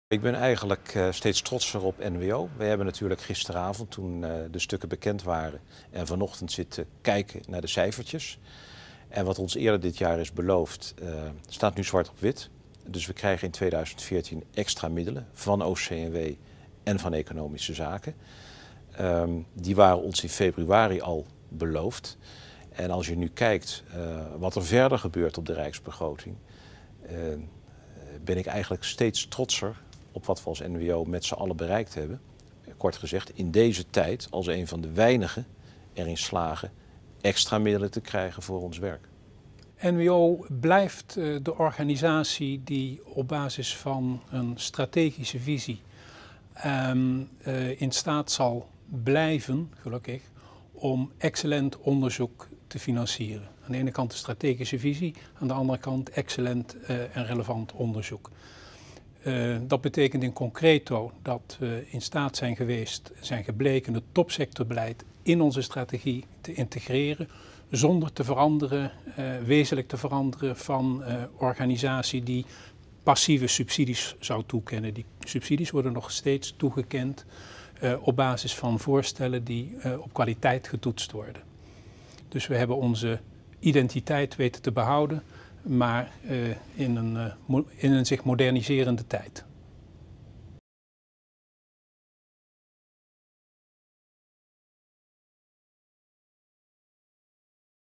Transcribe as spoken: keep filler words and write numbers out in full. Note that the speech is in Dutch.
Ik ben eigenlijk uh, steeds trotser op N W O. We hebben natuurlijk gisteravond, toen uh, de stukken bekend waren, en vanochtend zitten kijken naar de cijfertjes. En wat ons eerder dit jaar is beloofd, uh, staat nu zwart op wit. Dus we krijgen in tweeduizend veertien extra middelen van O C N W en van Economische Zaken. Um, die waren ons in februari al beloofd. En als je nu kijkt uh, wat er verder gebeurt op de Rijksbegroting, uh, ben ik eigenlijk steeds trotser op wat we als N W O met z'n allen bereikt hebben. Kort gezegd, in deze tijd als een van de weinigen erin slagen extra middelen te krijgen voor ons werk. N W O blijft de organisatie die op basis van een strategische visie um, uh, in staat zal blijven, gelukkig, om excellent onderzoek te financieren. Aan de ene kant de strategische visie, aan de andere kant excellent uh, en relevant onderzoek. Uh, dat betekent in concreto dat we in staat zijn geweest, zijn gebleken het topsectorbeleid in onze strategie te integreren, zonder te veranderen, uh, wezenlijk te veranderen van uh, organisatie die passieve subsidies zou toekennen. Die subsidies worden nog steeds toegekend uh, op basis van voorstellen die uh, op kwaliteit getoetst worden. Dus we hebben onze identiteit weten te behouden, maar uh, in, een, uh, in een zich moderniserende tijd.